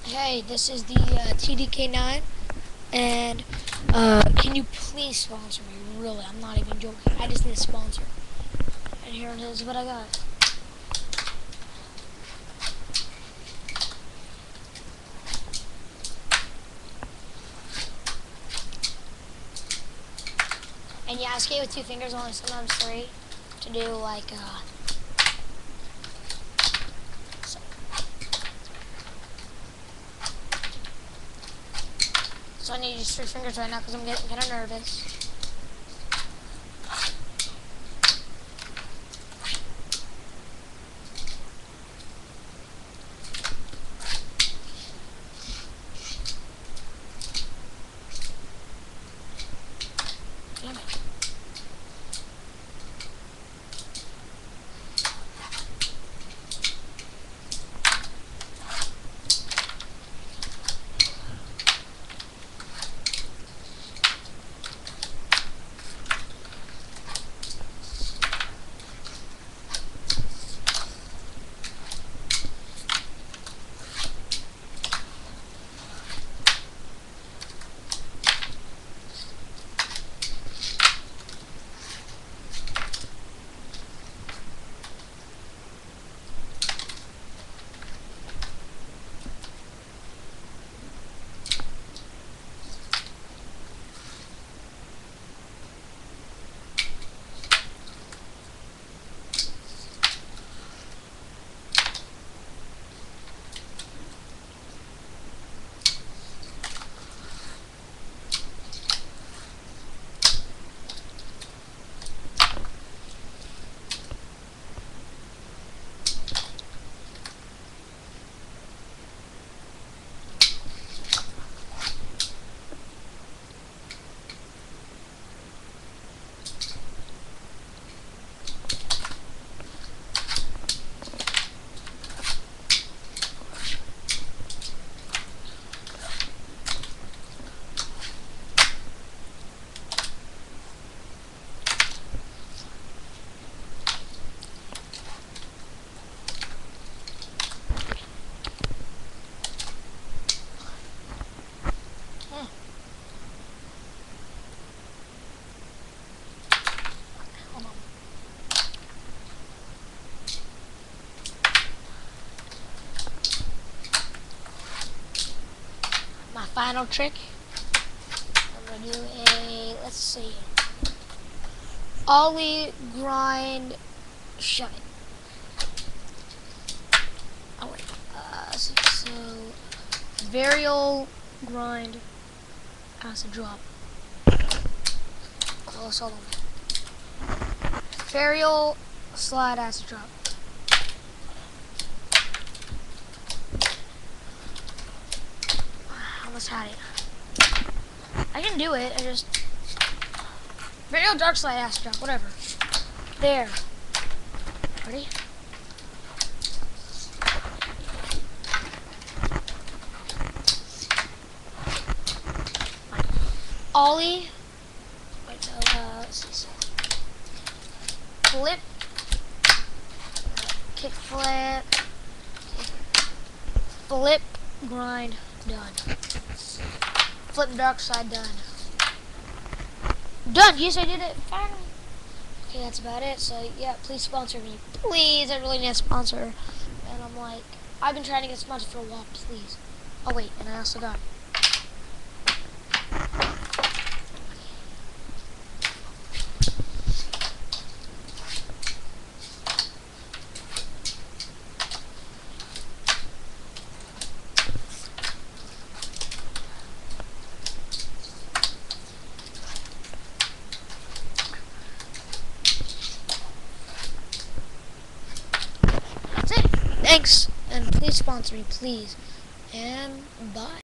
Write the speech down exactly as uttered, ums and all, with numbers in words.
Hey, this is the uh, T D K nine, and uh, can you please sponsor me? Really, I'm not even joking. I just need a sponsor. And here it is what I got. And yeah, I skate with two fingers, only sometimes three, to do like, uh, so. so I need to use three fingers right now because I'm getting kind of nervous. Damn it. Hold on. My final trick, I'm going to do a, let's see, ollie, grind, shove it. Oh wait, uh, so, so varial, grind, acid drop. Close, hold on. Varial, slide, acid drop. I almost had it. I can do it, I just... Varial, dark slide, acid drop, whatever. There. Ready? Ollie. Wait, no, uh, let's see. Flip. Kick flip. Flip. Grind. Done. Flip dark side. Done. Done. Yes, I did it. Finally. Okay, that's about it. So, yeah, please sponsor me. Please, I really need a sponsor. And I'm like, I've been trying to get sponsored for a while. Please. Oh, wait, and I also got... Thanks, and please sponsor me, please. And bye.